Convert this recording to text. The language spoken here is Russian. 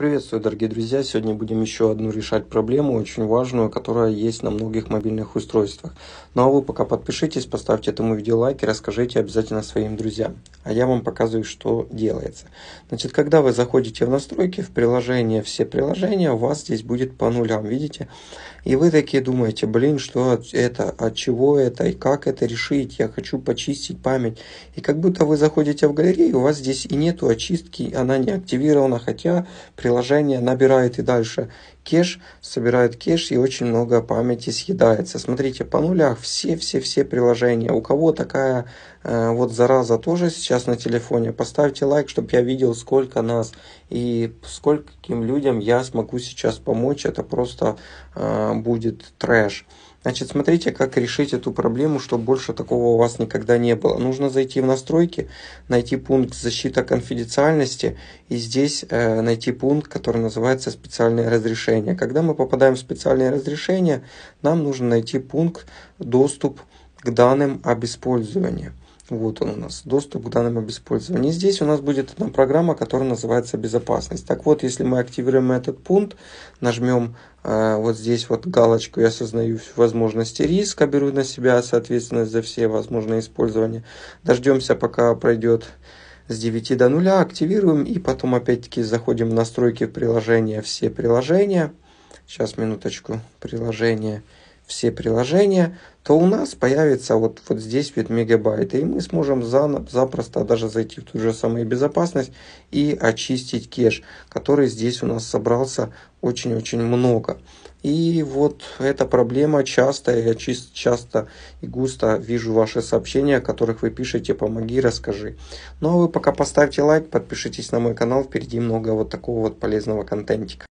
Приветствую, дорогие друзья! Сегодня будем еще одну решать проблему, очень важную, которая есть на многих мобильных устройствах. Ну а вы пока подпишитесь, поставьте этому видео лайк и расскажите обязательно своим друзьям. А я вам показываю, что делается. Значит, когда вы заходите в настройки, в приложение, все приложения, у вас здесь будет по нулям, видите? И вы такие думаете, блин, что это, от чего это и как это решить, я хочу почистить память. И как будто вы заходите в галерею, у вас здесь и нету очистки, она не активирована, хотя приложение набирает и дальше кэш, собирает кэш и очень много памяти съедается. Смотрите, по нулях все приложения. У кого такая вот зараза тоже сейчас на телефоне, поставьте лайк, чтобы я видел, сколько нас и скольким людям я смогу сейчас помочь. Это просто будет трэш. Значит, смотрите, как решить эту проблему, чтобы больше такого у вас никогда не было. Нужно зайти в настройки, найти пункт защита конфиденциальности и здесь найти пункт, который называется специальное разрешение. Когда мы попадаем в специальное разрешение, нам нужно найти пункт доступ к данным об использовании. Вот он у нас, доступ к данным об использовании. Здесь у нас будет одна программа, которая называется безопасность. Так вот, если мы активируем этот пункт, нажмем вот здесь вот галочку «Я осознаю возможности риска, беру на себя ответственность за все возможные использования». Дождемся, пока пройдет с 9 до 0, активируем и потом опять-таки заходим в настройки приложения, все приложения. Сейчас, минуточку, приложение. Все приложения, то у нас появится вот здесь вид мегабайта, и мы сможем запросто даже зайти в ту же самую безопасность и очистить кэш, который здесь у нас собрался очень-очень много. И вот эта проблема частая, я часто и густо вижу ваши сообщения, в которых вы пишете «помоги, расскажи». Ну а вы пока поставьте лайк, подпишитесь на мой канал, впереди много вот такого вот полезного контентика.